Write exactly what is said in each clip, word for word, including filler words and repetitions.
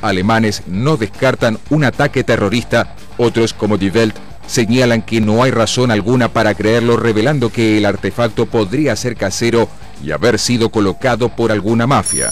alemanes no descartan un ataque terrorista, otros como Die Welt señalan que no hay razón alguna para creerlo, revelando que el artefacto podría ser casero y haber sido colocado por alguna mafia.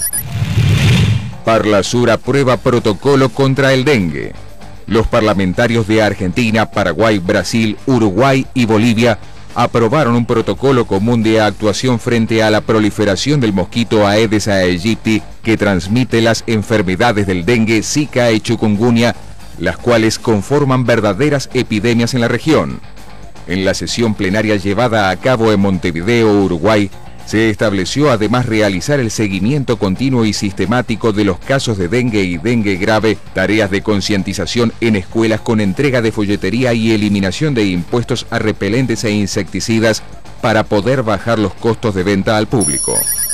Parlasur aprueba protocolo contra el dengue. Los parlamentarios de Argentina, Paraguay, Brasil, Uruguay y Bolivia aprobaron un protocolo común de actuación frente a la proliferación del mosquito Aedes aegypti, que transmite las enfermedades del dengue, zika y chikungunya, las cuales conforman verdaderas epidemias en la región. En la sesión plenaria llevada a cabo en Montevideo, Uruguay, se estableció además realizar el seguimiento continuo y sistemático de los casos de dengue y dengue grave, tareas de concientización en escuelas con entrega de folletería y eliminación de impuestos a repelentes e insecticidas para poder bajar los costos de venta al público.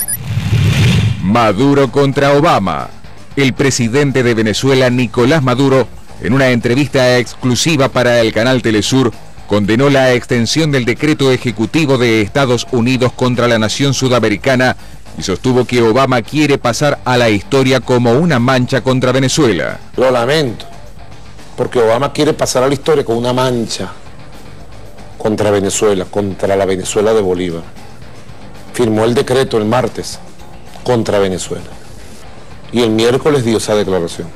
Maduro contra Obama. El presidente de Venezuela, Nicolás Maduro, en una entrevista exclusiva para el canal Telesur, condenó la extensión del decreto ejecutivo de Estados Unidos contra la nación sudamericana y sostuvo que Obama quiere pasar a la historia como una mancha contra Venezuela. Lo lamento, porque Obama quiere pasar a la historia con una mancha contra Venezuela, contra la Venezuela de Bolívar. Firmó el decreto el martes contra Venezuela y el miércoles dio esa declaración.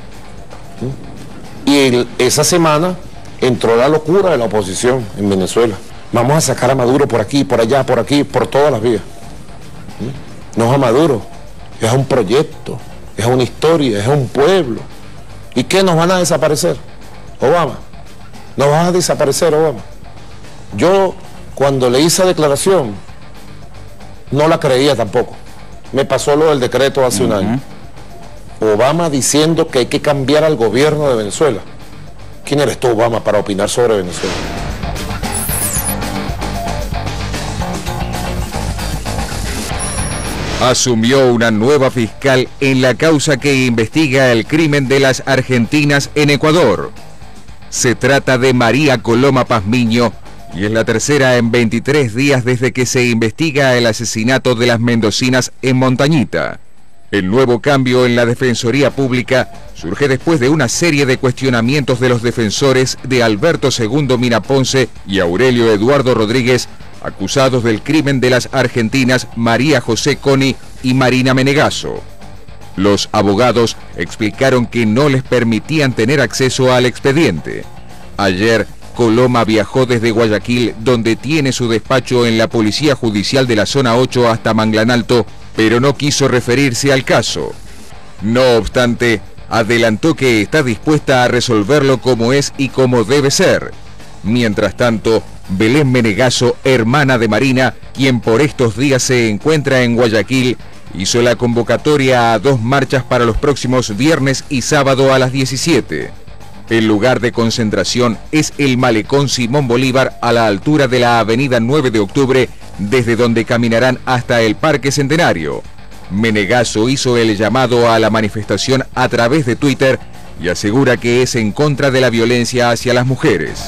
Y el, esa semana entró la locura de la oposición en Venezuela. Vamos a sacar a Maduro por aquí, por allá, por aquí, por todas las vías. No es a Maduro, es un proyecto, es una historia, es un pueblo. ¿Y qué nos van a desaparecer? Obama, nos van a desaparecer, Obama. Yo, cuando leí esa declaración, no la creía tampoco. Me pasó lo del decreto hace uh-huh. un año. Obama diciendo que hay que cambiar al gobierno de Venezuela. ¿Quién eres tú, Obama, para opinar sobre Venezuela? Asumió una nueva fiscal en la causa que investiga el crimen de las argentinas en Ecuador. Se trata de María Coloma Pazmiño y es la tercera en veintitrés días desde que se investiga el asesinato de las mendocinas en Montañita. El nuevo cambio en la Defensoría Pública surge después de una serie de cuestionamientos de los defensores de Alberto Segundo Mina Ponce y Aurelio Eduardo Rodríguez, acusados del crimen de las argentinas María José Coni y Marina Menegaso. Los abogados explicaron que no les permitían tener acceso al expediente. Ayer, Coloma viajó desde Guayaquil, donde tiene su despacho en la Policía Judicial de la Zona ocho, hasta Manglan Alto, pero no quiso referirse al caso. No obstante, adelantó que está dispuesta a resolverlo como es y como debe ser. Mientras tanto, Belén Menegaso, hermana de Marina, quien por estos días se encuentra en Guayaquil, hizo la convocatoria a dos marchas para los próximos viernes y sábado a las diecisiete. El lugar de concentración es el Malecón Simón Bolívar, a la altura de la avenida nueve de octubre, desde donde caminarán hasta el Parque Centenario. Menegaso hizo el llamado a la manifestación a través de Twitter y asegura que es en contra de la violencia hacia las mujeres.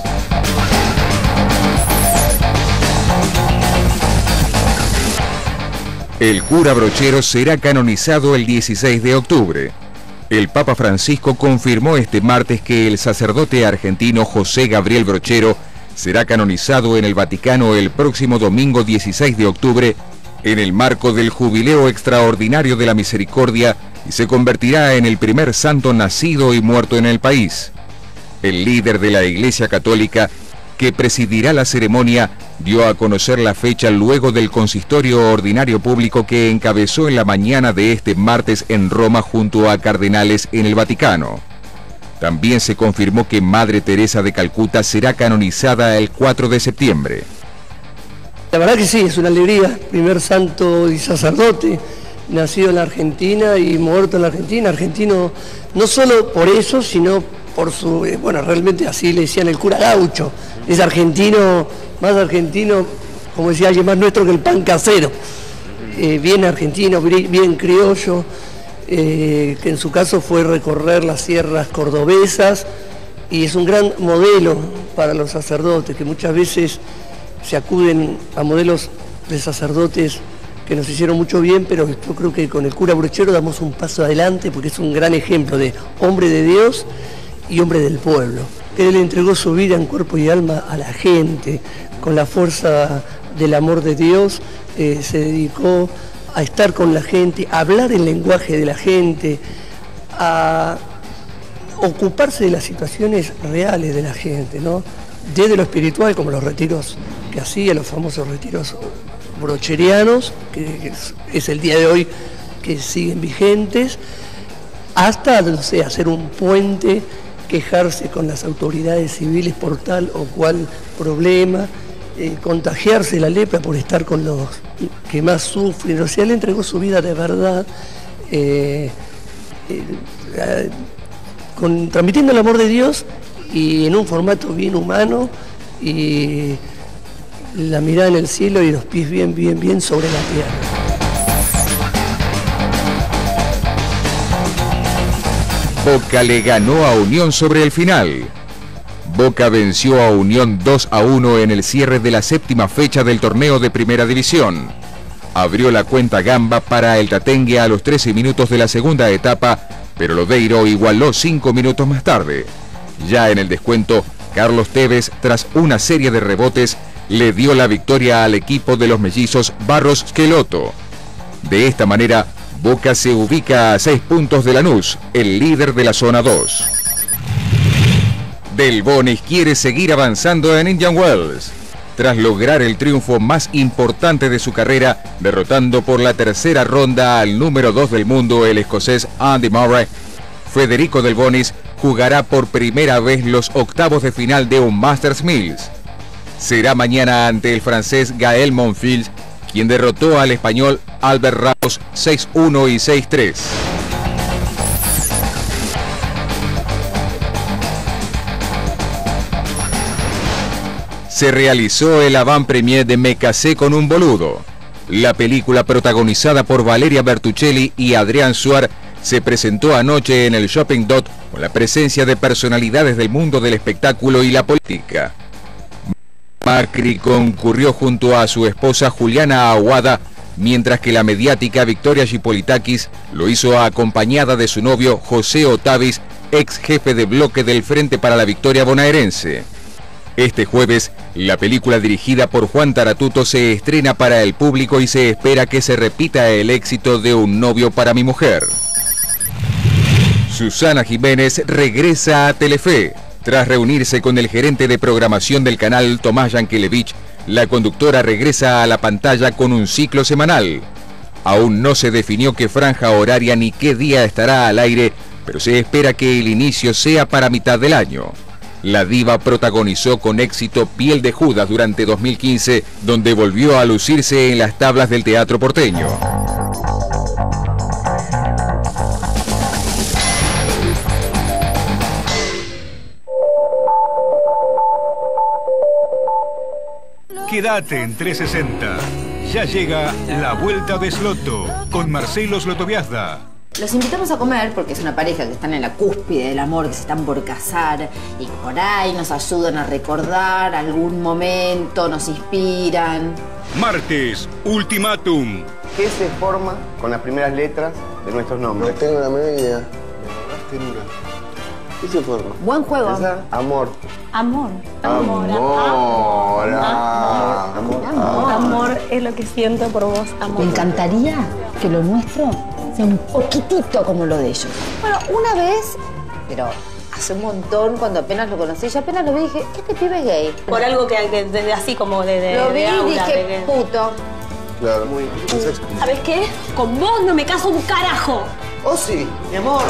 El cura Brochero será canonizado el dieciséis de octubre. El Papa Francisco confirmó este martes que el sacerdote argentino José Gabriel Brochero será canonizado en el Vaticano el próximo domingo dieciséis de octubre en el marco del Jubileo Extraordinario de la Misericordia y se convertirá en el primer santo nacido y muerto en el país. El líder de la Iglesia Católica, que presidirá la ceremonia, dio a conocer la fecha luego del consistorio ordinario público que encabezó en la mañana de este martes en Roma junto a cardenales en el Vaticano. También se confirmó que Madre Teresa de Calcuta será canonizada el cuatro de septiembre. La verdad que sí, es una alegría, primer santo y sacerdote, nacido en la Argentina y muerto en la Argentina, argentino no solo por eso, sino por su, bueno, realmente así le decían el cura gaucho, es argentino, más argentino, como decía alguien, más nuestro que el pan casero, eh, bien argentino, bien criollo, eh, que en su caso fue recorrer las sierras cordobesas y es un gran modelo para los sacerdotes, que muchas veces se acuden a modelos de sacerdotes que nos hicieron mucho bien, pero yo creo que con el cura Brochero damos un paso adelante porque es un gran ejemplo de hombre de Dios y hombre del pueblo. Él entregó su vida en cuerpo y alma a la gente, con la fuerza del amor de Dios, eh, se dedicó a estar con la gente, a hablar el lenguaje de la gente, a ocuparse de las situaciones reales de la gente, ¿no? Desde lo espiritual, como los retiros que hacía, los famosos retiros brocherianos, que es, es el día de hoy que siguen vigentes, hasta, no sé, hacer un puente, quejarse con las autoridades civiles por tal o cual problema, eh, contagiarse la lepra por estar con los que más sufren. O sea, él entregó su vida de verdad, eh, eh, eh, con, transmitiendo el amor de Dios y en un formato bien humano, y la mirada en el cielo y los pies bien, bien, bien sobre la tierra. Boca le ganó a Unión sobre el final. Boca venció a Unión dos a uno en el cierre de la séptima fecha del torneo de Primera División. Abrió la cuenta Gamba para el Tatengue a los trece minutos de la segunda etapa, pero Lodeiro igualó cinco minutos más tarde. Ya en el descuento, Carlos Tevez, tras una serie de rebotes, le dio la victoria al equipo de los mellizos Barros Schelotto. De esta manera, Boca se ubica a seis puntos de Lanús, el líder de la zona dos. Del Bonis quiere seguir avanzando en Indian Wells. Tras lograr el triunfo más importante de su carrera, derrotando por la tercera ronda al número dos del mundo, el escocés Andy Murray, Federico Del Bonis jugará por primera vez los octavos de final de un Masters Mills. Será mañana ante el francés Gael Monfils, quien derrotó al español Albert Ramos seis uno y seis tres. Se realizó el avant-première de Me casé con un boludo. La película, protagonizada por Valeria Bertuccelli y Adrián Suar, se presentó anoche en el Shopping Dot con la presencia de personalidades del mundo del espectáculo y la política. Macri concurrió junto a su esposa Juliana Aguada, mientras que la mediática Victoria Chipolitakis lo hizo acompañada de su novio José Otavis, ex jefe de bloque del Frente para la Victoria bonaerense. Este jueves, la película dirigida por Juan Taratuto se estrena para el público y se espera que se repita el éxito de Un novio para mi mujer. Susana Jiménez regresa a Telefe. Tras reunirse con el gerente de programación del canal, Tomás Yankelevich, la conductora regresa a la pantalla con un ciclo semanal. Aún no se definió qué franja horaria ni qué día estará al aire, pero se espera que el inicio sea para mitad del año. La diva protagonizó con éxito Piel de Judas durante dos mil quince, donde volvió a lucirse en las tablas del teatro porteño. Quédate en trescientos sesenta. Ya llega la Vuelta de Sloto con Marcelo Slotoviazda. Los invitamos a comer porque es una pareja que están en la cúspide del amor, que se están por casar y por ahí nos ayudan a recordar algún momento, nos inspiran. Martes, Ultimátum. ¿Qué se forma con las primeras letras de nuestros nombres? No tengo la menor idea. Me dura. ¿Qué se forma? Buen juego. ¿Esa? Amor. Amor. Amor. Amor. Amor. Amor. Amor. Amor es lo que siento por vos, amor. Me encantaría que lo nuestro sea un poquitito como lo de ellos. Bueno, una vez, pero hace un montón, cuando apenas lo conocí, yo apenas lo vi y dije, este pibe es gay. Por algo que de, de, de, así como de, de Lo vi de y aura, dije, de que- puto. Claro. Muy sexo. ¿Sabes qué? Con vos no me caso un carajo. Oh, sí. Mi amor.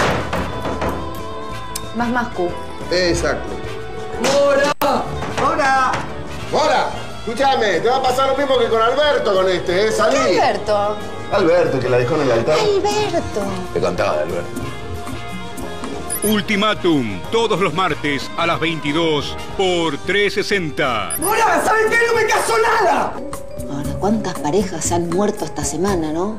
Más mascu. Exacto. ¡Hola! ¡Hola! ¡Hola! Escúchame, te va a pasar lo mismo que con Alberto con este, ¿eh? Salí. ¿Qué Alberto? Alberto, que la dejó en el altar. Alberto. Te contaba de Alberto. Ultimátum, todos los martes a las veintidós por trescientos sesenta. ¡Hola! ¿Sabes qué? ¡No me casó nada! Ahora, ¿cuántas parejas se han muerto esta semana, no?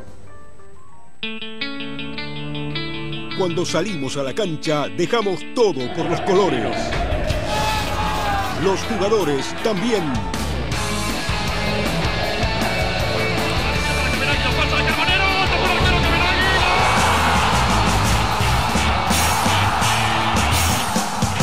Cuando salimos a la cancha, dejamos todo por los colores. Los jugadores también.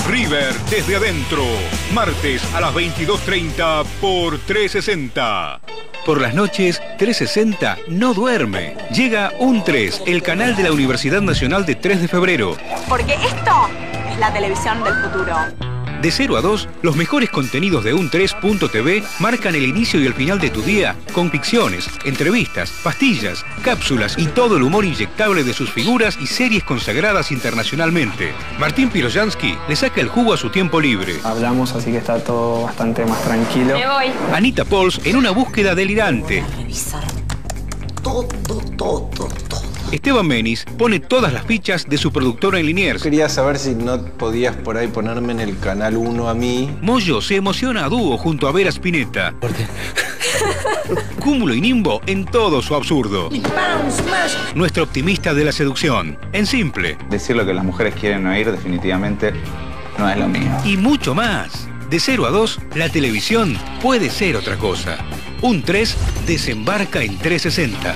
River desde adentro. Martes a las veintidós treinta por trescientos sesenta. Por las noches, trescientos sesenta no duerme. Llega Un tres, el canal de la Universidad Nacional de tres de febrero. Porque esto es la televisión del futuro. De cero a dos, los mejores contenidos de un tres punto t v marcan el inicio y el final de tu día con ficciones, entrevistas, pastillas, cápsulas y todo el humor inyectable de sus figuras y series consagradas internacionalmente. Martín Piroyansky le saca el jugo a su tiempo libre. Hablamos, así que está todo bastante más tranquilo. Me voy. Anita Pols en una búsqueda delirante. Revisar todo, todo, todo. Esteban Menis pone todas las fichas de su productora en Liniers. Quería saber si no podías por ahí ponerme en el canal uno a mí. Moyo se emociona a dúo junto a Vera Spinetta. ¿Por qué? Cúmulo y Nimbo en todo su absurdo. Nuestra optimista de la seducción, en Simple. Decir lo que las mujeres quieren oír definitivamente no es lo mío. Y mucho más. De cero a dos, la televisión puede ser otra cosa. Un tres desembarca en trescientos sesenta.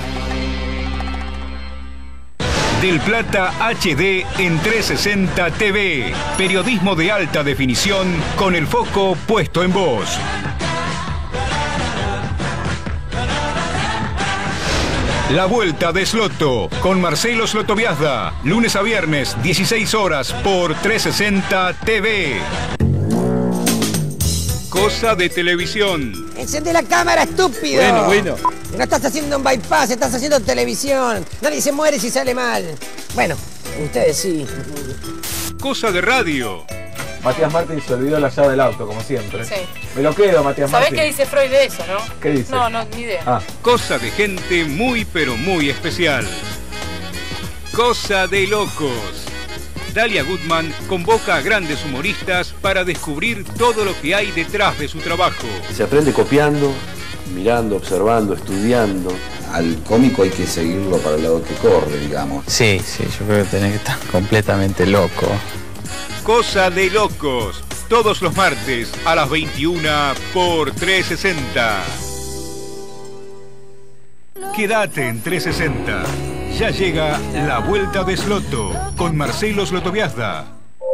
Del Plata H D en trescientos sesenta T V. Periodismo de alta definición con el foco puesto en vos. La Vuelta de Sloto con Marcelo Slotoviazda. Lunes a viernes, dieciséis horas por trescientos sesenta T V. Cosa de televisión. Encende la cámara, estúpido. Bueno, bueno. No estás haciendo un bypass, estás haciendo televisión. Nadie se muere si sale mal. Bueno, ustedes sí. Cosa de radio. Matías Martín se olvidó la llave del auto, como siempre. Sí. Me lo quedo, Matías ¿Sabés Martín. qué dice Freud de eso, no? ¿Qué dice? No, no, ni idea. Ah. Cosa de gente muy pero muy especial. Cosa de locos. Dalia Goodman convoca a grandes humoristas para descubrir todo lo que hay detrás de su trabajo. Se aprende copiando, mirando, observando, estudiando. Al cómico hay que seguirlo para el lado que corre, digamos. Sí, sí, yo creo que tenés que estar completamente loco. Cosa de locos, todos los martes a las veintiuna por trescientos sesenta. Quédate en trescientos sesenta. Ya llega La Vuelta de Sloto con Marcelo Slotoviazda.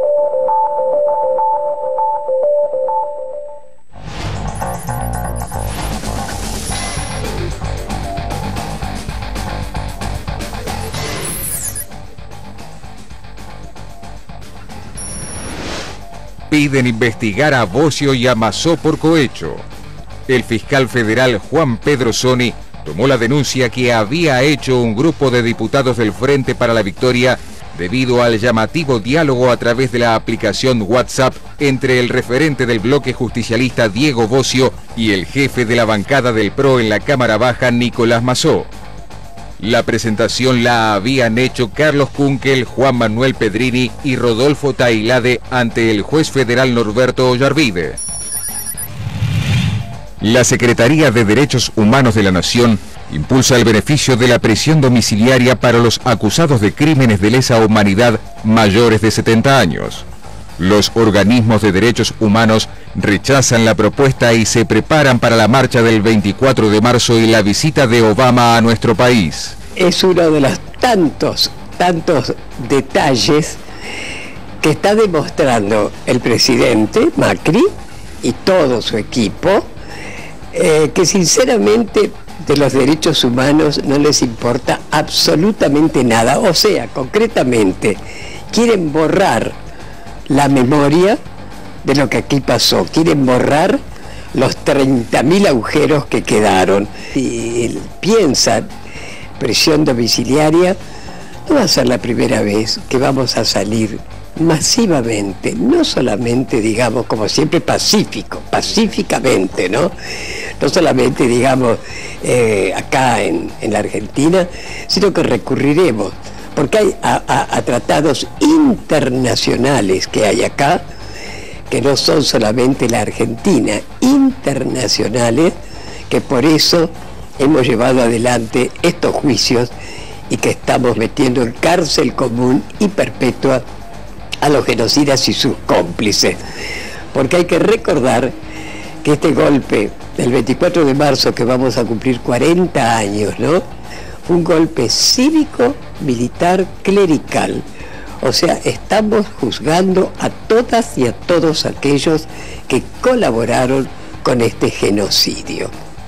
Piden investigar a Bocio y a Massó por cohecho. El fiscal federal Juan Pedro Soni tomó la denuncia que había hecho un grupo de diputados del Frente para la Victoria debido al llamativo diálogo a través de la aplicación WhatsApp entre el referente del bloque justicialista Diego Bocio y el jefe de la bancada del P R O en la Cámara Baja, Nicolás Massó. La presentación la habían hecho Carlos Kunkel, Juan Manuel Pedrini y Rodolfo Tailade ante el juez federal Norberto Ollarvide. La Secretaría de Derechos Humanos de la Nación impulsa el beneficio de la prisión domiciliaria para los acusados de crímenes de lesa humanidad mayores de setenta años. Los organismos de derechos humanos rechazan la propuesta y se preparan para la marcha del veinticuatro de marzo y la visita de Obama a nuestro país. Es uno de los tantos, tantos detalles que está demostrando el presidente Macri y todo su equipo, eh, que sinceramente de los derechos humanos no les importa absolutamente nada. O sea, concretamente, quieren borrar la memoria de lo que aquí pasó, quieren borrar los treinta mil agujeros que quedaron. Y piensan, prisión domiciliaria, no va a ser la primera vez que vamos a salir masivamente, no solamente, digamos, como siempre, pacífico, pacíficamente, ¿no? No solamente, digamos, eh, acá en, en la Argentina, sino que recurriremos, porque hay a, a, a tratados internacionales que hay acá, que no son solamente la Argentina, internacionales, que por eso hemos llevado adelante estos juicios y que estamos metiendo en cárcel común y perpetua a los genocidas y sus cómplices. Porque hay que recordar que este golpe del veinticuatro de marzo, que vamos a cumplir cuarenta años, ¿no? Fue un golpe cívico, militar, clerical. O sea, estamos juzgando a todas y a todos aquellos que colaboraron con este genocidio.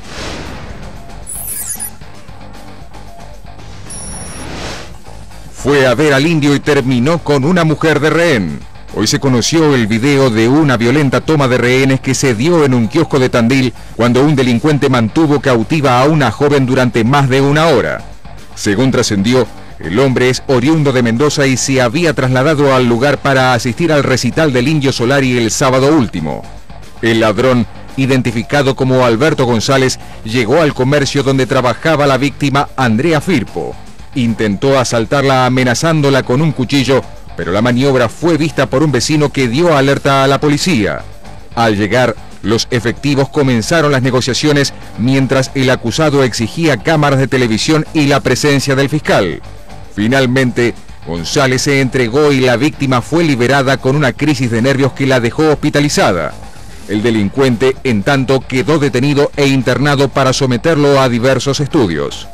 Fue a ver al indio y terminó con una mujer de rehén. Hoy se conoció el video de una violenta toma de rehenes que se dio en un kiosco de Tandil cuando un delincuente mantuvo cautiva a una joven durante más de una hora. Según trascendió, el hombre es oriundo de Mendoza y se había trasladado al lugar para asistir al recital del Indio Solari el sábado último. El ladrón, identificado como Alberto González, llegó al comercio donde trabajaba la víctima Andrea Firpo. Intentó asaltarla amenazándola con un cuchillo, pero la maniobra fue vista por un vecino que dio alerta a la policía. Al llegar, los efectivos comenzaron las negociaciones mientras el acusado exigía cámaras de televisión y la presencia del fiscal. Finalmente, González se entregó y la víctima fue liberada con una crisis de nervios que la dejó hospitalizada. El delincuente, en tanto, quedó detenido e internado para someterlo a diversos estudios.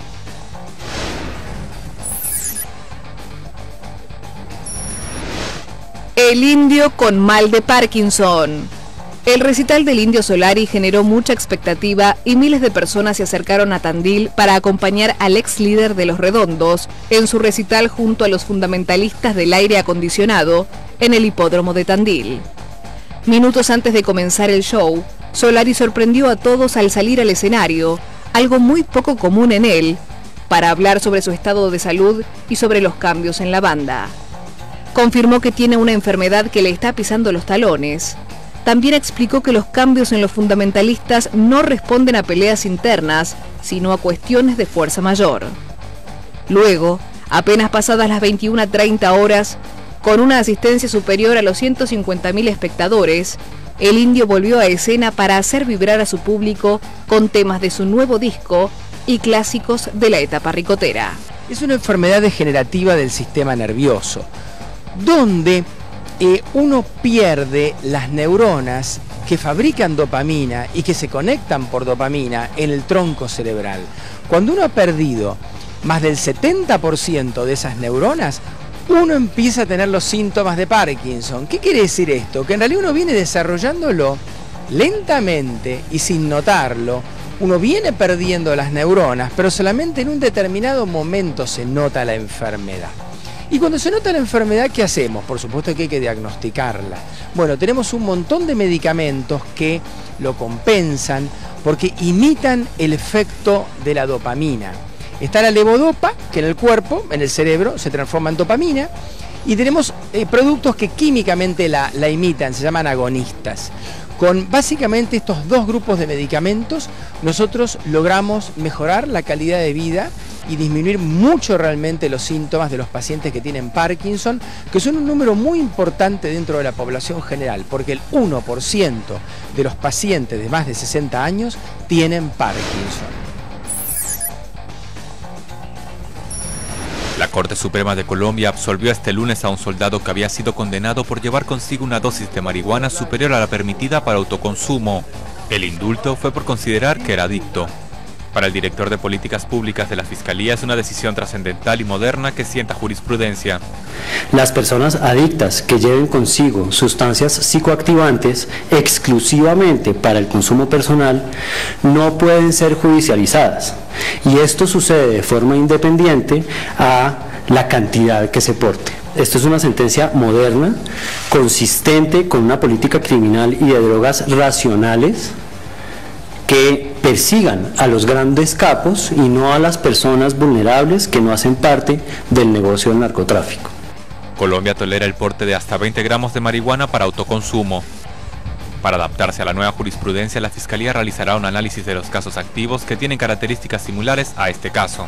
El indio con mal de Parkinson. El recital del Indio Solari generó mucha expectativa y miles de personas se acercaron a Tandil para acompañar al ex líder de Los Redondos en su recital junto a los fundamentalistas del aire acondicionado en el hipódromo de Tandil. Minutos antes de comenzar el show, Solari sorprendió a todos al salir al escenario, algo muy poco común en él, para hablar sobre su estado de salud y sobre los cambios en la banda. Confirmó que tiene una enfermedad que le está pisando los talones. También explicó que los cambios en los fundamentalistas no responden a peleas internas, sino a cuestiones de fuerza mayor. Luego, apenas pasadas las veintiuna treinta horas, con una asistencia superior a los ciento cincuenta mil espectadores, el indio volvió a escena para hacer vibrar a su público con temas de su nuevo disco y clásicos de la etapa ricotera. Es una enfermedad degenerativa del sistema nervioso, donde eh, uno pierde las neuronas que fabrican dopamina y que se conectan por dopamina en el tronco cerebral. Cuando uno ha perdido más del setenta por ciento de esas neuronas, uno empieza a tener los síntomas de Parkinson. ¿Qué quiere decir esto? Que en realidad uno viene desarrollándolo lentamente y sin notarlo. Uno viene perdiendo las neuronas, pero solamente en un determinado momento se nota la enfermedad. Y cuando se nota la enfermedad, ¿qué hacemos? Por supuesto que hay que diagnosticarla. Bueno, tenemos un montón de medicamentos que lo compensan porque imitan el efecto de la dopamina. Está la levodopa, que en el cuerpo, en el cerebro, se transforma en dopamina, y tenemos eh, productos que químicamente la, la imitan, se llaman agonistas. Con básicamente estos dos grupos de medicamentos, nosotros logramos mejorar la calidad de vida y disminuir mucho realmente los síntomas de los pacientes que tienen Parkinson, que son un número muy importante dentro de la población general, porque el uno por ciento de los pacientes de más de sesenta años tienen Parkinson. La Corte Suprema de Colombia absolvió este lunes a un soldado que había sido condenado por llevar consigo una dosis de marihuana superior a la permitida para autoconsumo. El indulto fue por considerar que era adicto. Para el director de Políticas Públicas de la Fiscalía es una decisión trascendental y moderna que sienta jurisprudencia. Las personas adictas que lleven consigo sustancias psicoactivantes exclusivamente para el consumo personal no pueden ser judicializadas. Y esto sucede de forma independiente a la cantidad que se porte. Esto es una sentencia moderna, consistente con una política criminal y de drogas racionales que persigan a los grandes capos y no a las personas vulnerables que no hacen parte del negocio del narcotráfico. Colombia tolera el porte de hasta veinte gramos de marihuana para autoconsumo. Para adaptarse a la nueva jurisprudencia, la Fiscalía realizará un análisis de los casos activos que tienen características similares a este caso.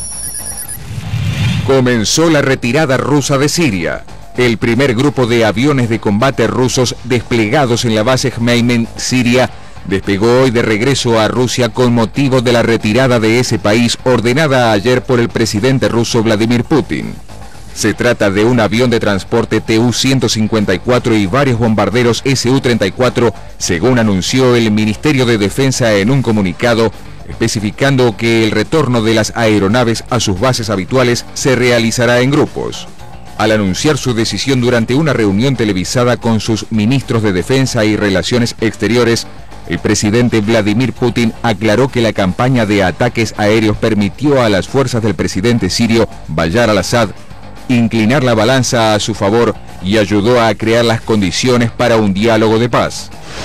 Comenzó la retirada rusa de Siria. El primer grupo de aviones de combate rusos desplegados en la base Khmeimim, Siria, despegó hoy de regreso a Rusia con motivo de la retirada de ese país ordenada ayer por el presidente ruso Vladimir Putin. Se trata de un avión de transporte T U ciento cincuenta y cuatro y varios bombarderos S U treinta y cuatro, según anunció el Ministerio de Defensa en un comunicado, especificando que el retorno de las aeronaves a sus bases habituales se realizará en grupos. al anunciar su decisión durante una reunión televisada con sus ministros de Defensa y Relaciones Exteriores, el presidente Vladimir Putin aclaró que la campaña de ataques aéreos permitió a las fuerzas del presidente sirio Bashar al-Assad inclinar la balanza a su favor y ayudó a crear las condiciones para un diálogo de paz.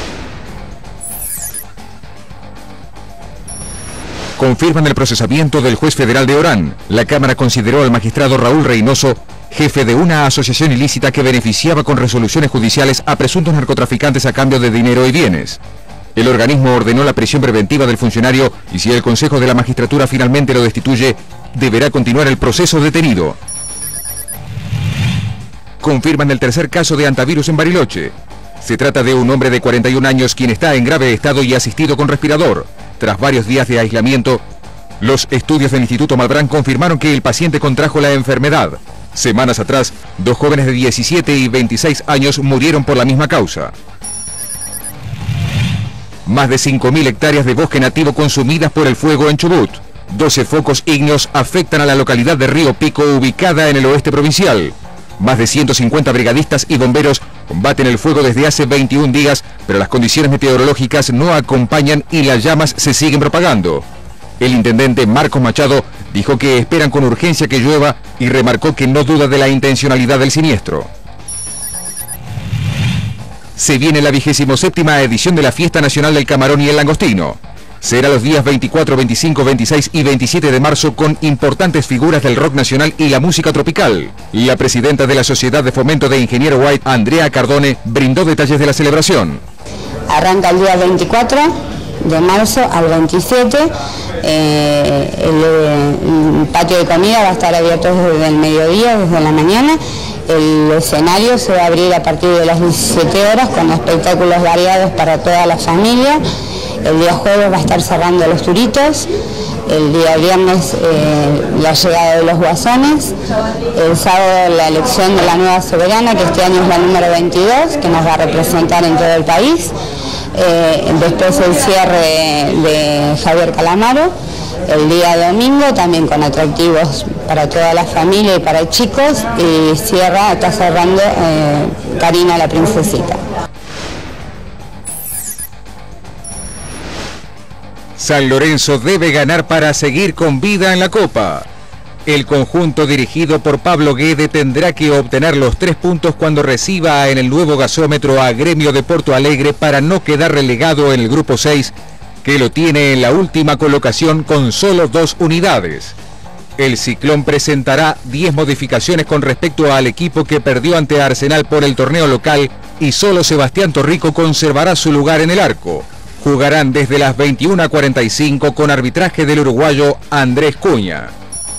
Confirman el procesamiento del juez federal de Orán. La Cámara consideró al magistrado Raúl Reynoso jefe de una asociación ilícita que beneficiaba con resoluciones judiciales a presuntos narcotraficantes a cambio de dinero y bienes. El organismo ordenó la prisión preventiva del funcionario y si el Consejo de la Magistratura finalmente lo destituye, deberá continuar el proceso detenido. Confirman el tercer caso de antivirus en Bariloche. Se trata de un hombre de cuarenta y un años quien está en grave estado y asistido con respirador. Tras varios días de aislamiento, los estudios del Instituto Malbrán confirmaron que el paciente contrajo la enfermedad. Semanas atrás, dos jóvenes de diecisiete y veintiséis años murieron por la misma causa. Más de cinco mil hectáreas de bosque nativo consumidas por el fuego en Chubut. doce focos ígneos afectan a la localidad de Río Pico, ubicada en el oeste provincial. Más de ciento cincuenta brigadistas y bomberos combaten el fuego desde hace veintiún días, pero las condiciones meteorológicas no acompañan y las llamas se siguen propagando. El intendente Marcos Machado dijo que esperan con urgencia que llueva y remarcó que no duda de la intencionalidad del siniestro. Se viene la vigésimo séptima edición de la Fiesta Nacional del Camarón y el Langostino. Será los días veinticuatro, veinticinco, veintiséis y veintisiete de marzo con importantes figuras del rock nacional y la música tropical. La presidenta de la Sociedad de Fomento de Ingeniero White, Andrea Cardone, brindó detalles de la celebración. Arranca el día veinticuatro de marzo al veintisiete. Eh, el, el patio de comida va a estar abierto desde el mediodía, desde la mañana. El escenario se va a abrir a partir de las diecisiete horas con espectáculos variados para toda la familia. El día jueves va a estar cerrando los turitos, el día viernes eh, la llegada de los guasones, el sábado la elección de la nueva soberana, que este año es la número veintidós, que nos va a representar en todo el país, eh, después el cierre de Javier Calamaro, el día domingo también con atractivos para toda la familia y para chicos, y cierra, está cerrando eh, Karina la Princesita. San Lorenzo debe ganar para seguir con vida en la Copa. El conjunto dirigido por Pablo Guede tendrá que obtener los tres puntos cuando reciba en el nuevo gasómetro a Gremio de Porto Alegre para no quedar relegado en el grupo seis, que lo tiene en la última colocación con solo dos unidades. El Ciclón presentará diez modificaciones con respecto al equipo que perdió ante Arsenal por el torneo local y solo Sebastián Torrico conservará su lugar en el arco. Jugarán desde las veintiuna a cuarenta y cinco con arbitraje del uruguayo Andrés Cuña.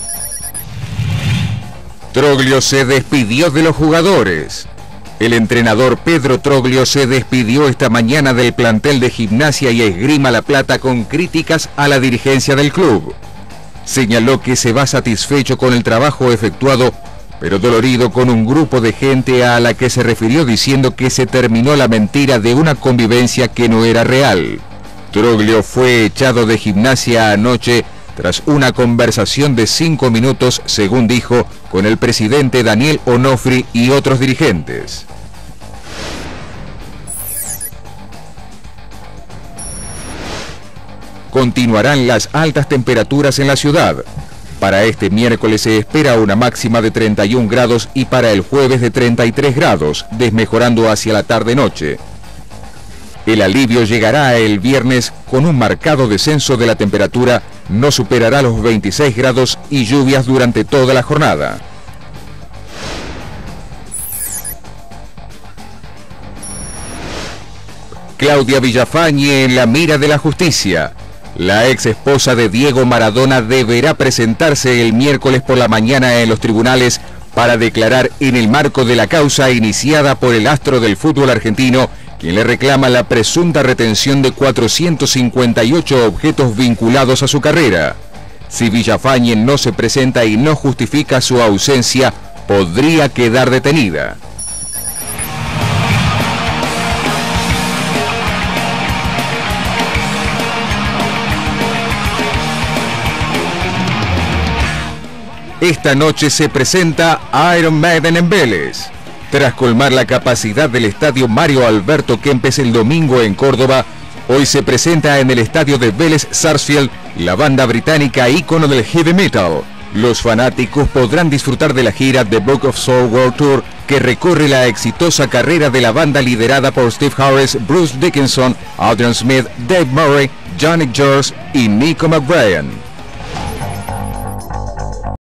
Troglio se despidió de los jugadores. El entrenador Pedro Troglio se despidió esta mañana del plantel de Gimnasia y Esgrima La Plata con críticas a la dirigencia del club. Señaló que se va satisfecho con el trabajo efectuado, pero dolorido con un grupo de gente a la que se refirió diciendo que se terminó la mentira de una convivencia que no era real. Troglio fue echado de Gimnasia anoche tras una conversación de cinco minutos, según dijo, con el presidente Daniel Onofri y otros dirigentes. Continuarán las altas temperaturas en la ciudad. Para este miércoles se espera una máxima de treinta y un grados y para el jueves de treinta y tres grados, desmejorando hacia la tarde-noche. El alivio llegará el viernes con un marcado descenso de la temperatura, no superará los veintiséis grados y lluvias durante toda la jornada. Claudia Villafañe en la mira de la justicia. La ex esposa de Diego Maradona deberá presentarse el miércoles por la mañana en los tribunales para declarar en el marco de la causa iniciada por el astro del fútbol argentino, quien le reclama la presunta retención de cuatrocientos cincuenta y ocho objetos vinculados a su carrera. Si Villafañe no se presenta y no justifica su ausencia, podría quedar detenida. esta noche se presenta Iron Maiden en Vélez. Tras colmar la capacidad del estadio Mario Alberto Kempes el domingo en Córdoba, hoy se presenta en el estadio de Vélez Sarsfield la banda británica ícono del heavy metal. Los fanáticos podrán disfrutar de la gira The Book of Soul World Tour, que recorre la exitosa carrera de la banda liderada por Steve Harris, Bruce Dickinson, Adrian Smith, Dave Murray, Johnny George y Nico McBrien.